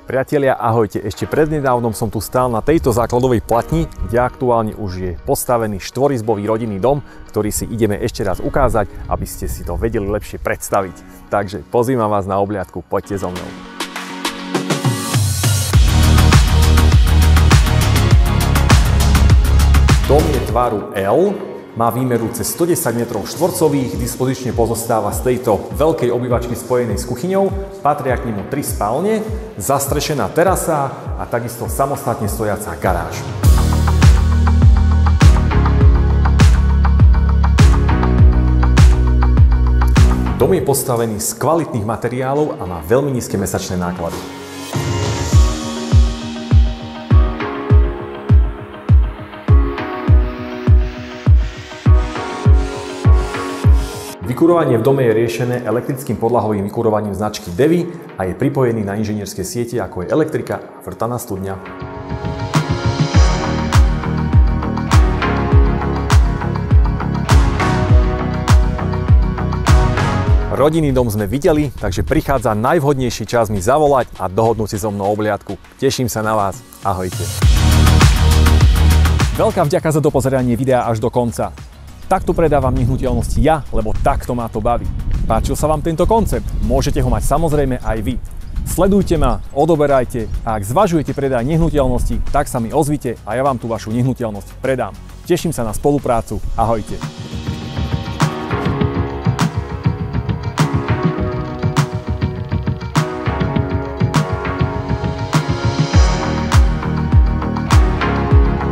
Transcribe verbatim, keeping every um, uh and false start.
Priatelia, ahojte. Ešte prednedávnom som tu stál na tejto základovej platni, kde aktuálne už je postavený štvorizbový rodinný dom, ktorý si ideme ešte raz ukázať, aby ste si to vedeli lepšie predstaviť. Takže pozývam vás na obliadku, poďte so mnou. Dom je tvaru L, má výmeru cez stodesať metrov štvorcových, dispozične pozostáva z tejto veľkej obývačky spojenej s kuchyňou, patria k nemu tri spálne, zastrešená terasa a takisto samostatne stojaca garáž. Dom je postavený z kvalitných materiálov a má veľmi nízke mesačné náklady. Vykurovanie v dome je riešené elektrickým podlahovým vykurovaním značky Devy a je pripojený na inžinierské siete, ako je elektrika a vrtaná studňa. Rodinný dom sme videli, takže prichádza najvhodnejší čas mi zavolať a dohodnúť si so mnou obliadku. Teším sa na vás. Ahojte. Veľká vďaka za dopozeranie videa až do konca. Takto predávam nehnuteľnosti ja, lebo takto ma to baví. Páčil sa vám tento koncept? Môžete ho mať samozrejme aj vy. Sledujte ma, odoberajte a ak zvažujete predaj nehnuteľnosti, tak sa mi ozvite a ja vám tú vašu nehnuteľnosť predám. Teším sa na spoluprácu. Ahojte.